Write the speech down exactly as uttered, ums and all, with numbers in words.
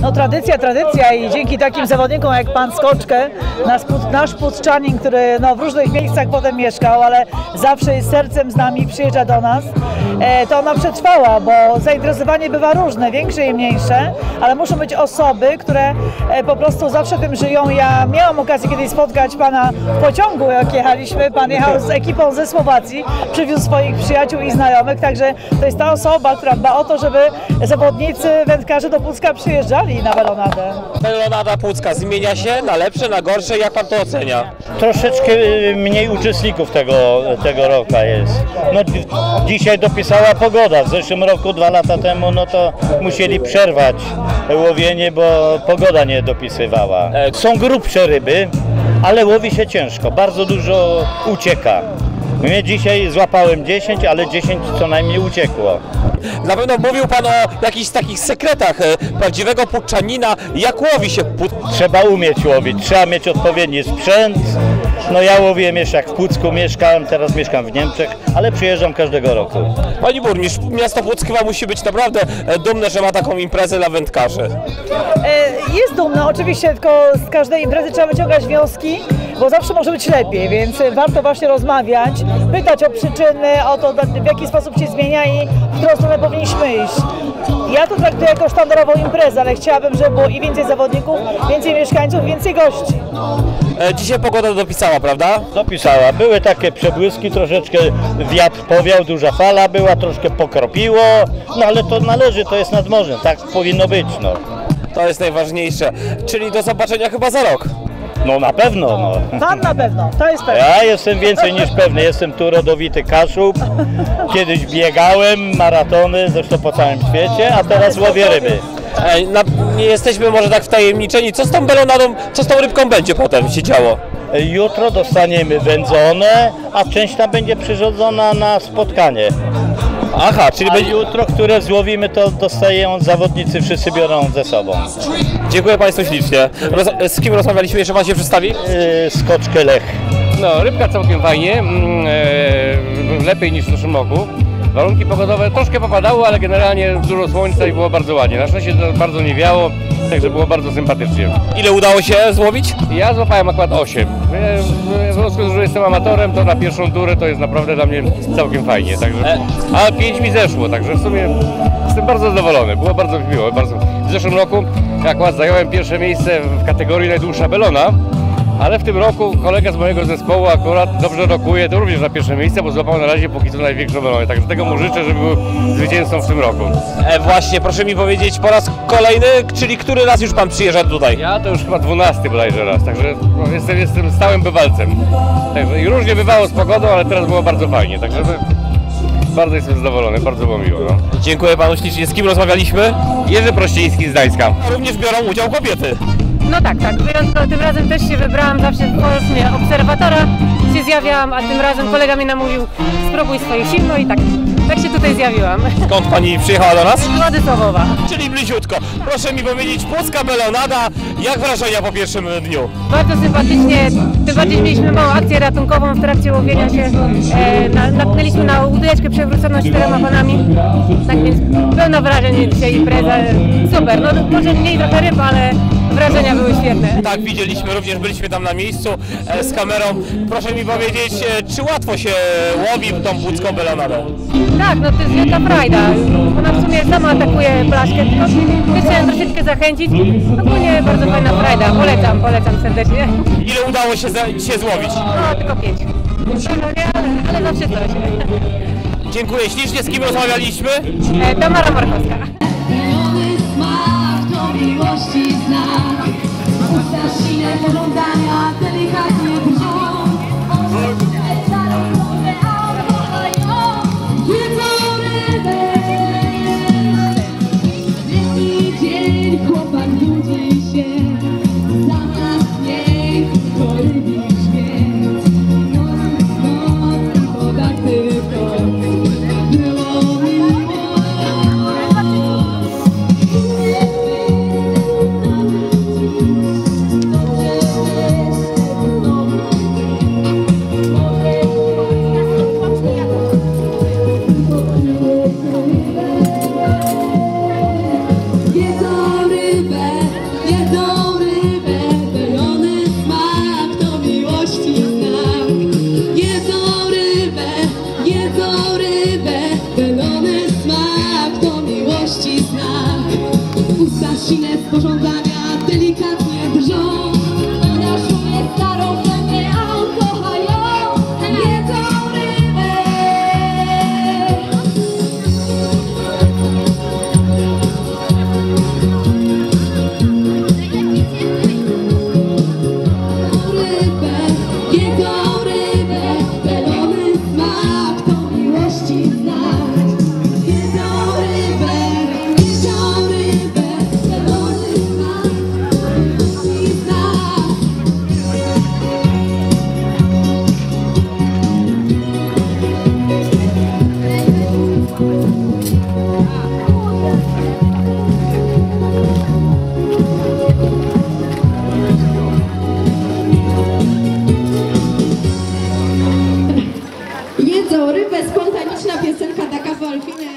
no tradycja, tradycja i dzięki takim zawodnikom jak pan Skoczkę, nasz, nasz pucczanin, który no, w różnych miejscach potem mieszkał, ale zawsze jest sercem z nami, przyjeżdża do nas, e, to ona przetrwała, bo zainteresowanie bywa różne, większe i mniejsze, ale muszą być osoby, które e, po prostu zawsze tym żyją. Ja miałam okazję kiedyś spotkać pana w pociągu, jak jechaliśmy, pan jechał z ekipą ze Słowacji, przywiózł swoich przyjaciół i znajomych, także to jest ta osoba, która dba o to, żeby zawodnicy, wędkarze do Pucka przyjeżdżali na Belonadę. Belonada Pucka zmienia się na lepsze, na gorsze, jak pan to ocenia? Troszeczkę mniej uczestników tego, tego roku jest. No, dzisiaj dopisała pogoda, w zeszłym roku, dwa lata temu, no to musieli przerwać łowienie, bo pogoda nie dopisywała. Są grubsze ryby, ale łowi się ciężko, bardzo dużo ucieka. Mnie dzisiaj złapałem dziesięć, ale dziesięć co najmniej uciekło. Na pewno mówił pan o jakichś takich sekretach prawdziwego pucczanina, jak łowi się put... Trzeba umieć łowić, trzeba mieć odpowiedni sprzęt. No ja łowiłem jeszcze jak w Pucku mieszkałem, teraz mieszkam w Niemczech, ale przyjeżdżam każdego roku. Pani burmistrz, miasto Puck chyba musi być naprawdę dumne, że ma taką imprezę dla wędkarzy. Jest dumne, oczywiście, tylko z każdej imprezy trzeba wyciągać wnioski, bo zawsze może być lepiej, więc warto właśnie rozmawiać, pytać o przyczyny, o to, w jaki sposób się zmienia i w którą stronę powinniśmy iść. Ja to traktuję jako sztandarową imprezę, ale chciałabym, żeby było i więcej zawodników, więcej mieszkańców, więcej gości. Dzisiaj pogoda dopisała, prawda? Dopisała. Były takie przebłyski, troszeczkę wiatr powiał, duża fala była, troszkę pokropiło, no ale to należy, to jest nad morzem, tak powinno być, no. To jest najważniejsze, czyli do zobaczenia chyba za rok. No na pewno, no. Pan na pewno, to jest pewne. Ja jestem więcej niż pewny, jestem tu rodowity Kaszub, kiedyś biegałem maratony, zresztą po całym świecie, a teraz łowię ryby. E, na, nie jesteśmy może tak wtajemniczeni, co z tą belonadą, co z tą rybką będzie potem się działo? Jutro dostaniemy wędzone, a część tam będzie przyrządzona na spotkanie. Aha, czyli A będzie... jutro, które złowimy, to dostają zawodnicy, wszyscy biorą ze sobą. Dziękuję państwu ślicznie. Roz... Z kim rozmawialiśmy? Jeszcze pan się przedstawi? Yy, Skoczkę Lech. No, rybka całkiem fajnie, mm, e, lepiej niż w zeszłym roku. Warunki pogodowe troszkę popadało, ale generalnie dużo słońca i było bardzo ładnie. Na szczęście to bardzo nie wiało, także było bardzo sympatycznie. Ile udało się złowić? Ja złapałem akurat osiem. W związku z tym, że jestem amatorem, to na pierwszą turę to jest naprawdę dla mnie całkiem fajnie. Także, a pięć mi zeszło, także w sumie jestem bardzo zadowolony. Było bardzo miło. Bardzo. W zeszłym roku akurat zająłem pierwsze miejsce w kategorii najdłuższa belona. Ale w tym roku kolega z mojego zespołu akurat dobrze rokuje, to również na pierwsze miejsce, bo złapał na razie póki co największą belonę. Także tego mu życzę, żeby był zwycięzcą w tym roku. E, właśnie, proszę mi powiedzieć po raz kolejny, czyli który raz już pan przyjeżdża tutaj? Ja to już chyba dwunasty bodajże raz, także no, jestem, jestem stałym bywalcem. Także i różnie bywało z pogodą, ale teraz było bardzo fajnie, także bardzo jestem zadowolony, bardzo było miło. No. Dziękuję panu ślicznie. Z kim rozmawialiśmy? Jerzy Prościński z Gdańska. Również biorą udział kobiety. No tak, tak. Wyjątkowo tym razem też się wybrałam, zawsze w formie obserwatora się zjawiałam, a tym razem kolega mnie namówił, spróbuj swoich sił, no i tak, tak się tutaj zjawiłam. Skąd pani przyjechała do nas? Z Władysławowa. Czyli bliziutko. Proszę mi powiedzieć, Pucka Belonada, jak wrażenia po pierwszym dniu? Bardzo sympatycznie, tym bardziej mieliśmy małą akcję ratunkową w trakcie łowienia się. E, na, natknęliśmy na łódeczkę przewróconą czterema panami, tak więc pełno wrażeń dzisiaj impreza, super. No może mniej trochę ryb, ale wrażenia były świetne. Tak, widzieliśmy, również byliśmy tam na miejscu e, z kamerą. Proszę mi powiedzieć, e, czy łatwo się łowi tą pucką belonadę? Tak, no to jest wielka frajda. Ona w sumie sama atakuje blaszkę, tylko chciałem troszeczkę zachęcić. Ogólnie bardzo fajna frajda, polecam, polecam serdecznie. Ile udało się, za, się złowić? No, tylko pięć. No nie, ale, ale zawsze coś. Dziękuję ślicznie. Z kim rozmawialiśmy? E, Tamara Markowska. Miłości znak, usta silne pożądania, delikatnie brzmią. Wielki dzień, chłopak budzi się, zamiast niej to rybi śmiech. Noc, noc i woda tylko, było miło. Wieczory usta sine sporządzania delikatnie drżą. Na szumie starą pewnie, a on kocha ją, jedzą rybę. Rybę, jedzą rybę, pelony smak, to miłości znak. Jedzą rybę, jedzą rybę, pelony smak, to miłości znak. Jedzą rybę, spontaniczna piosenka taka w Alfinie.